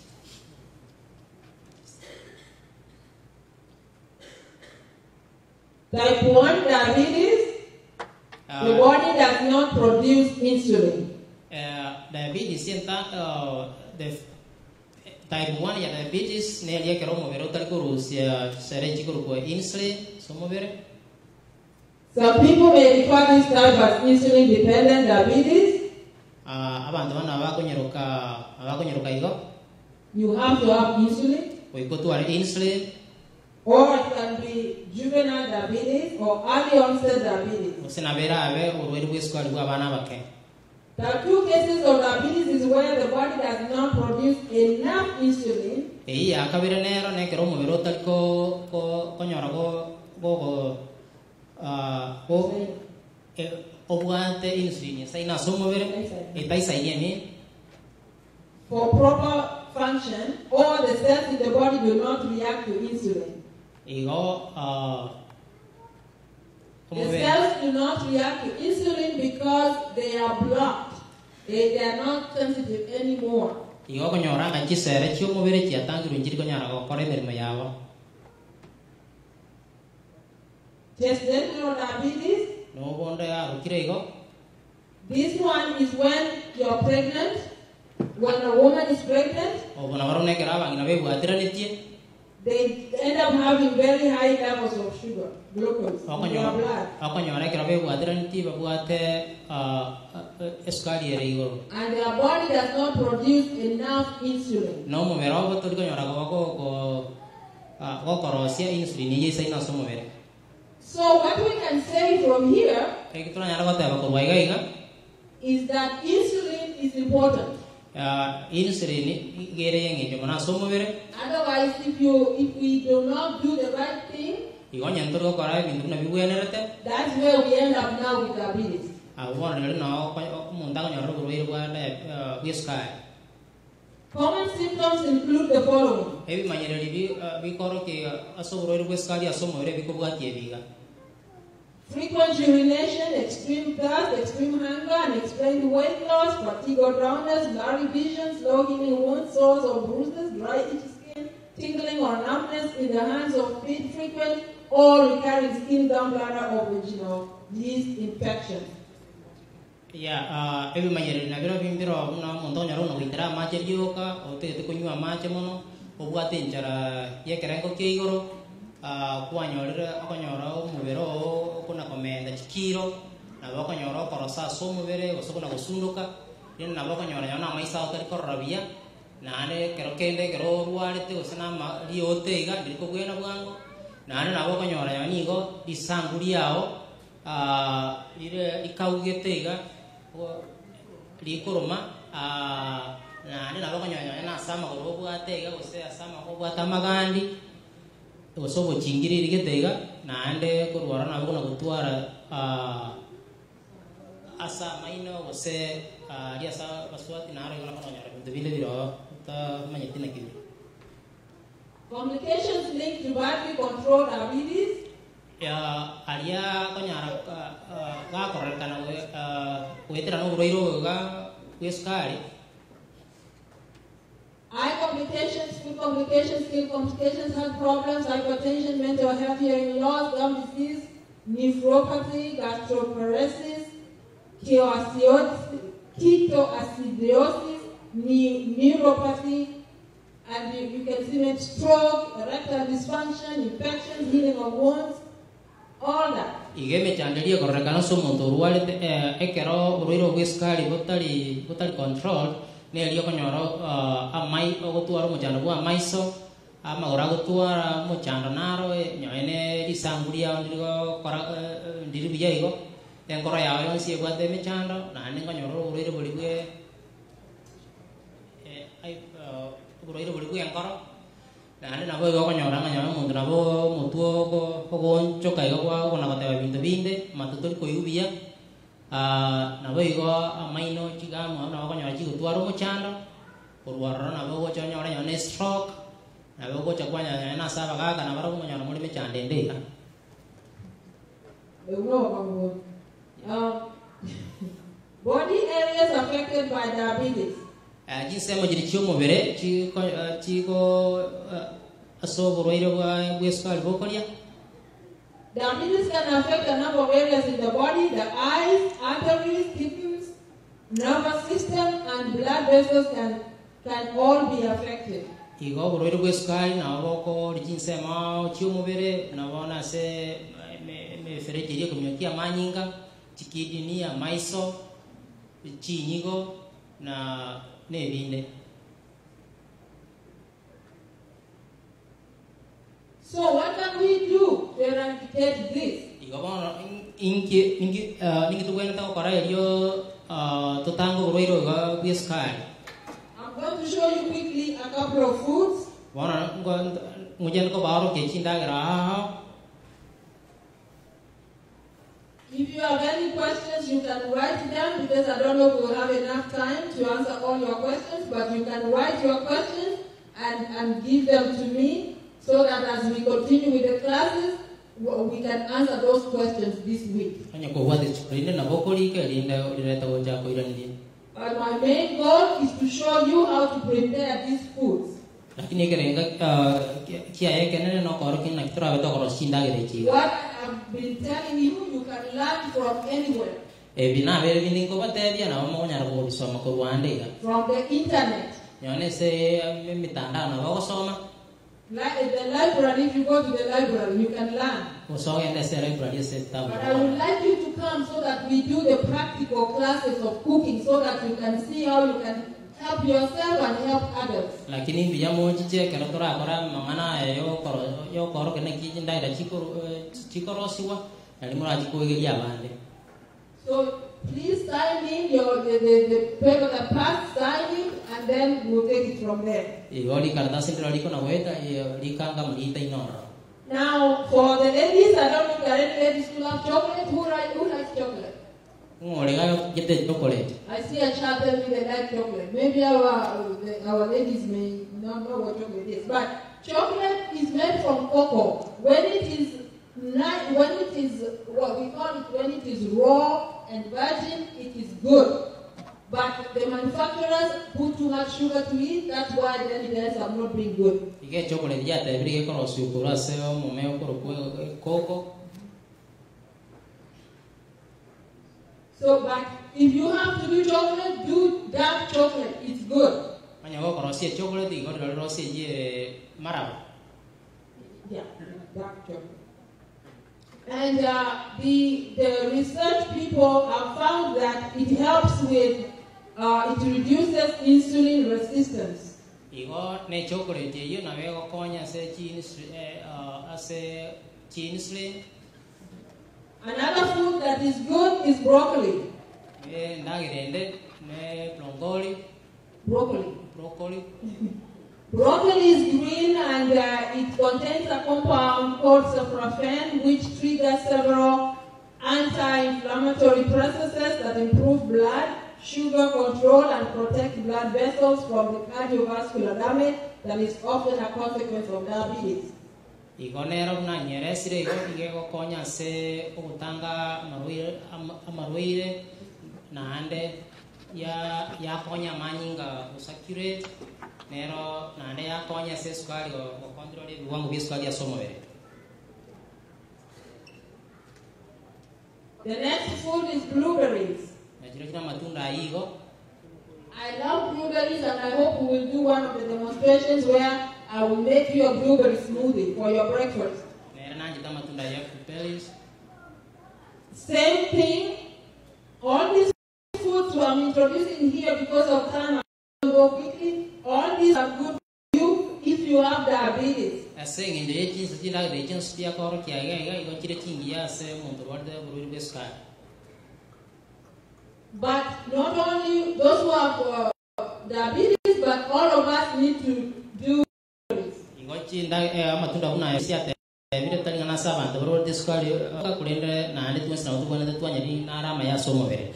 [SPEAKER 5] Type one diabetes, the body does not produce insulin.
[SPEAKER 7] Uh, diabetes entang uh, the type one ya diabetes ne liya kero mo vero tal kurus ya sere chikuru ko insulin somo vere.
[SPEAKER 5] Some people may refer this type as insulin dependent diabetes.
[SPEAKER 7] Ah, abantu bana abakonyeruka abakonyeruka igo.
[SPEAKER 5] You have to have insulin.
[SPEAKER 7] Oiko tu are insulin.
[SPEAKER 5] Or it can be juvenile diabetes or early onset diabetes.
[SPEAKER 7] Osena vera ave urweru bwiswa lwa bana bake.
[SPEAKER 5] There are two cases of diabetes is where the body does not produce enough insulin.
[SPEAKER 7] Ei akabire nero ne kero mo vero tal ko ko konyora go go go ah go obuante insulin sai na somo vere e tai sai ni
[SPEAKER 5] For proper function, all the cells in the body do not react to insulin.
[SPEAKER 7] Igo ah
[SPEAKER 5] The cells do not react to insulin because they are blocked. They, they are not sensitive anymore.
[SPEAKER 7] Igo konyora ka chisere chio mo vere chia tangiru njiri konyara go kore merimo yawo.
[SPEAKER 5] Gestational diabetes.
[SPEAKER 7] No bonda ya rukire igo.
[SPEAKER 5] This one is when you're pregnant. When a woman is pregnant,
[SPEAKER 7] O bona varo ne kera bangi na be buatira netie.
[SPEAKER 5] they end up having very high levels of sugar, glucose
[SPEAKER 7] O
[SPEAKER 5] in their
[SPEAKER 7] konyora
[SPEAKER 5] blood.
[SPEAKER 7] o konyora kera be buatira netie ba buate ah eskali ere igo.
[SPEAKER 5] And their body does not produce enough insulin.
[SPEAKER 7] No mo vero ba to konyora go go go ah go korosia insulin ye sai na somo vere.
[SPEAKER 5] So what we can say from here
[SPEAKER 7] E kituna nyara go ta ba ko waiga iga.
[SPEAKER 5] is that insulin is important.
[SPEAKER 7] Ah insulin gere yengi jo na somo vere.
[SPEAKER 5] Otherwise, if you if we do not do the right thing,
[SPEAKER 7] Igo nyantor go kora bintu na bibu enerete.
[SPEAKER 5] that's where we end up now with diabetes.
[SPEAKER 7] Ah wona le no ko mo nda konyora go ro wa na wiskai.
[SPEAKER 5] Common symptoms include the following.
[SPEAKER 7] Ebi manyere bi bi koro ke aso ro ro wiskai aso mo re bi ko buati biga.
[SPEAKER 5] frequent urination, extreme thirst, extreme hunger, unexplained weight loss, fatigue or drowsiness, blurry vision, slow healing wounds, sores or bruises, dry itchy skin, tingling or numbness in the hands or feet, frequent or recurring skin, gallbladder or vaginal yeast infection.
[SPEAKER 7] Ya, uh, ebi mayere na biro bimbiro una monto nyaro no witera mache dioka o te te kunywa mache mono o buate nchara ye kerengo keigoro uh, kwa nyorira akonyoro mubero kuna komenda chikiro na bako nyoro korosa so mubere osoko na kusunduka yen na bako nyoro yana maisa o kari korabia na ane kero kende kero ruare te osana ma riote iga diriko gwena bwango na ane na bako nyoro yani go disanguriao ah uh, ire ikaugete iga likoroma ah na ni nabo kanyonya na sama ko bwate ga ose asama ko bwata magandi oso bo chingiri rigetega na ande ko rwara na bako na gutwara ah asa maino ose ah dia sa baswati na ro na kanyonya de bile biro ta manyetina kidi.
[SPEAKER 5] Complications linked to battery control diabetes.
[SPEAKER 7] Ya alia konyara ga koreka na we we tera no roiro ga weskari
[SPEAKER 5] Eye complications, food complications, skin complications, heart problems, hypertension, mental health, hearing loss, gum disease, nephropathy, gastroparesis, ketoacidosis, ketoacidosis, neuropathy, and you, you can see it, stroke, erectile dysfunction, infection, healing of wounds, all that.
[SPEAKER 7] Igeme chandelia koreka no so monto ruale ekero roiro weskari botari botari control ne elio konyoro amai ogotuaro mochando bwa maiso ama ora gotuara mochando naro nyoene disanguria ndirigo kora ndiribiya igo enkoro yawe onsi bwa de mechando na ne konyoro roiro bolibwe eh ai roiro bolibwe enkoro na ne nabo igo konyora nganyoro mundu nabo mutuo ko ko choka igo kwa kona kata bintu binde matutori ko yubia ah nabo igo amaino chigamo nabo konyora chigo tuaro mochando porwaro nabo go chonyora nyone stroke nabo go chakwanya na saba gaga na baro konyora muri mechande ndeka
[SPEAKER 5] um body areas affected by diabetes.
[SPEAKER 7] Jinsi mo jiri chumo bere chi ko chi ko aso roiro wa weskal bokolia.
[SPEAKER 5] Diabetes can affect a number of areas in the body: the eyes, arteries, kidneys, nervous system, and blood vessels can can all be affected.
[SPEAKER 7] Igo roiro weskal na boko jinsi mo chumo bere na wana se me me ferejeria kumyokia manyinga chikidini ya maiso chinyigo na nebinde.
[SPEAKER 5] So what can we do to eradicate this?
[SPEAKER 7] Igobono inki inki ningi tuwena ta kora elio totango roiro ga weskal.
[SPEAKER 5] I'm going to show you quickly a couple of foods.
[SPEAKER 7] Wana ngujen ko baro ke chinda gara.
[SPEAKER 5] If you have any questions, you can write them because I don't know if we'll have enough time to answer all your questions, but you can write your questions and, and give them to me so that as we continue with the classes, we can answer those questions this week. But my main goal is to show you how to prepare these foods. What I've been telling you, you can learn from anywhere. From the internet. Like the library, if you go to the library, you can learn. But I would like you to come so that we do the practical classes of cooking so that you can see how you can help yourself and help others.
[SPEAKER 7] Lakini bija moji je kana tora kora mangana yo koro yo koro kena kiji ndai da chikoro chikoro siwa alimura chikuwegelia bande.
[SPEAKER 5] So please sign in your the the, the paper that pass, sign in, and then we'll take it from there.
[SPEAKER 7] Igoli karatasi ndiro liko na weta likanga mlita inora.
[SPEAKER 5] Now for the ladies, I don't know if there are any ladies who love chocolate. Who like who likes chocolate?
[SPEAKER 7] I
[SPEAKER 5] see a child tell me they like chocolate. Maybe our our ladies may not know what chocolate is, but chocolate is made from cocoa. When it is not, when it is, what we call it, when it is raw and virgin, it is good. But the manufacturers put too much sugar to it, that's why then it ends up not being good.
[SPEAKER 7] Ike chocolate ya te bri ko rosu ko raseo momeo ko coco.
[SPEAKER 5] So, but if you have to do chocolate, do dark chocolate. It's good.
[SPEAKER 7] Manya ko rosi chocolate di ko rosi ye marab.
[SPEAKER 5] Yeah, dark chocolate. And uh, the the research people have found that it helps with, uh, it reduces insulin resistance.
[SPEAKER 7] Iko ne chocolate ye na vego konya se cheese uh ase insulin.
[SPEAKER 5] Another food that is good is broccoli.
[SPEAKER 7] Eh nagirende ne broccoli.
[SPEAKER 5] Broccoli.
[SPEAKER 7] Broccoli.
[SPEAKER 5] Broccoli is green and uh, it contains a compound called sulforaphane which triggers several anti-inflammatory processes that improve blood, sugar control and protect blood vessels from the cardiovascular damage that is often a consequence of diabetes.
[SPEAKER 7] Igonero na nyeresire igo igego konya se utanga maruire amaruire na ande ya ya konya manyinga usacurate nero na ande ya konya se sukari o control viwango vya sukari ya somo vile.
[SPEAKER 5] The next food is blueberries.
[SPEAKER 7] Na jiro kina matunda igo.
[SPEAKER 5] I love blueberries and I hope we will do one of the demonstrations where I will make you a blueberry smoothie for your breakfast. Same thing. All these foods I'm introducing here because of time, I will go quickly. All these are good for you if you have diabetes. But not only those who have uh, diabetes, but all of us need to do.
[SPEAKER 7] Inda matunda una siate vile tani ngana saba ndoro discard ka kulende na ande tuwesa na utubona tuanya ni na rama ya somo vile.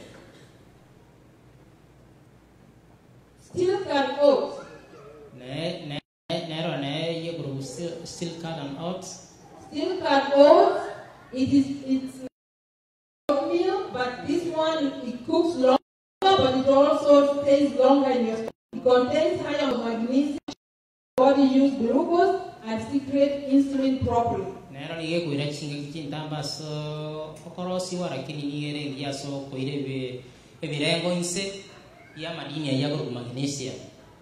[SPEAKER 5] Still cut oats.
[SPEAKER 7] Ne ne nero ne ye group still still cut and oats.
[SPEAKER 5] Still cut oats. It is it's oatmeal, but this one it cooks longer, but it also stays longer in your stomach. It contains higher magnesium. Body use glucose and secrete insulin properly.
[SPEAKER 7] Nero ni ye kuira chinga kichintamba so okorosi wara kini ni yere ngia so kuire be ebirengo inse ya madini ya group magnesium.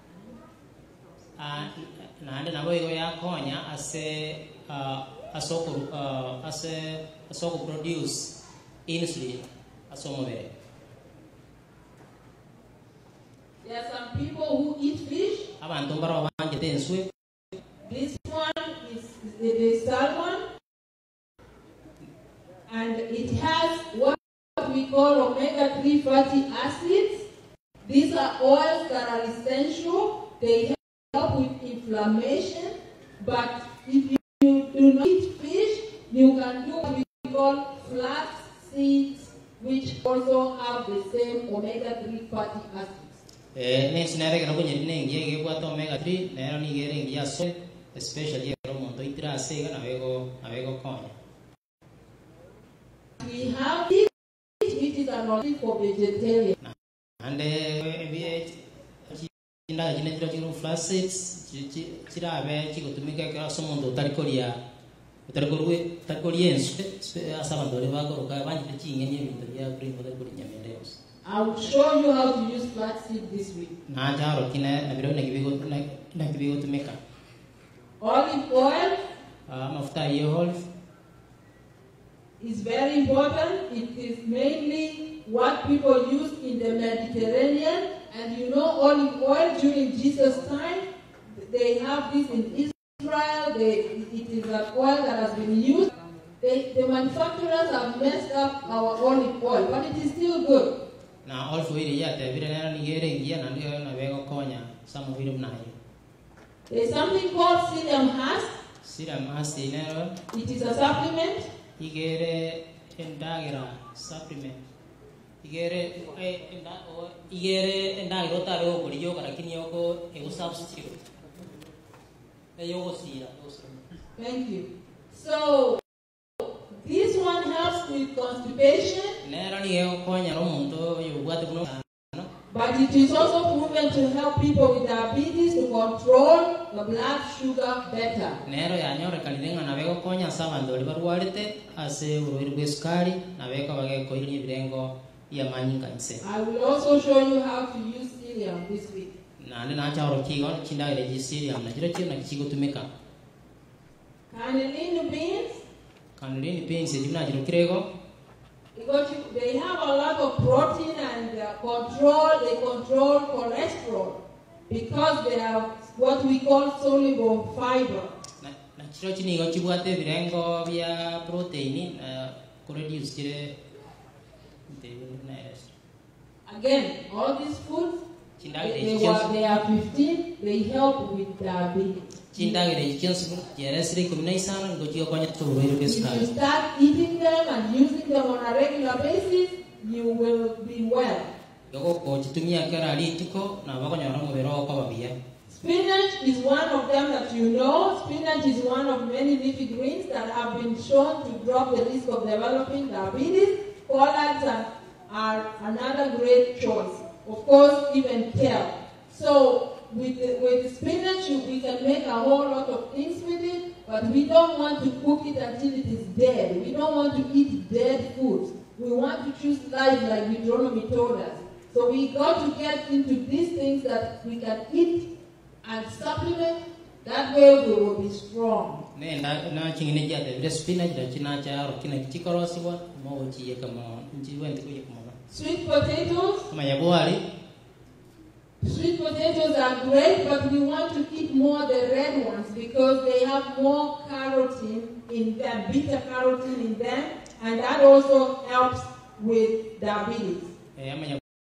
[SPEAKER 7] Ah na ande nabo igo ya konya ase asoko ase asoko produce insulin asomo vere.
[SPEAKER 5] There are some people who eat fish.
[SPEAKER 7] Abantu mbaro banje tenswe.
[SPEAKER 5] This one is the salmon, and it has what we call omega three fatty acids. These are oils that are essential. They help with inflammation. But if you do not eat fish, you can do what we call flax seeds, which also have the same omega three fatty acids.
[SPEAKER 7] Eh, next nere kero kunye dine ngie ge kwa to omega three nero ni gere ngia so especially kero monto itira sega na vego na vego konya.
[SPEAKER 5] We have this which is only for vegetarian.
[SPEAKER 7] Ande ebi inda jine tira jino flaccid tira ave chiko tumika kero so monto tarikolia tarikolie tarikoliensu asabandore va ko ka banyi chinge nye minto ya primo da kulinya mendeos.
[SPEAKER 5] I will show you how to use flaxseed this week.
[SPEAKER 7] Na jaro kina na biro na kibigo na na kibigo tumika.
[SPEAKER 5] Olive oil
[SPEAKER 7] Ah, mafuta ya olive
[SPEAKER 5] is very important. It is mainly what people use in the Mediterranean. And you know olive oil during Jesus' time, they have this in Israel. They, it is an oil that has been used. They, the manufacturers have messed up our olive oil, but it is still good.
[SPEAKER 7] Na olive oil ya te biro na ni gere ngia na ndio na vego konya sama biro na hiyo.
[SPEAKER 5] There is something called psyllium husk.
[SPEAKER 7] Psyllium husk inero.
[SPEAKER 5] It is a supplement.
[SPEAKER 7] Igere endagira supplement. Igere enda o igere endagira tare o kuri yo lakini yoko ego substitute. Eyo sira.
[SPEAKER 5] Thank you. So with constipation.
[SPEAKER 7] Nero ni eo konya no muntu yubwate buno.
[SPEAKER 5] But it is also proven to help people with diabetes to control the blood sugar better.
[SPEAKER 7] Nero ya nyore kalidenga na bego konya sama ndoli barwarete ase uruiri bwesukari na beko bage koiri birengo ya manyinga nse.
[SPEAKER 5] I will also show you how to use psyllium this week.
[SPEAKER 7] Na ndio na cha rokigo chinda ile psyllium na jiro chino kichigo tumeka.
[SPEAKER 5] Cannellini beans.
[SPEAKER 7] Cannellini beans jibna jiro kirego.
[SPEAKER 5] Because they have a lot of protein and uh, control, they control cholesterol because they have what we call soluble fiber.
[SPEAKER 7] Na chiro chini go chibwate birengo bya protein na ko reduce kire
[SPEAKER 5] again, all these foods they, they, were, they are fifteen, they help with diabetes. If you start eating them and using them on a regular basis, you will be well. Spinach is one of them that you know. Spinach is one of many leafy greens that have been shown to drop the risk of developing diabetes. Collards are, are another great choice. Of course, even kale. So, with the, with the spinach, we can make a whole lot of things with it, but we don't want to cook it until it is dead. We don't want to eat dead foods. We want to choose life like Deuteronomy told us. So we got to get into these things that we can eat and supplement. That way we will be strong. Sweet potatoes. Sweet potatoes are great, but we want to eat more the red ones because they have more carotene in them, beta carotene in them, and that also helps with diabetes.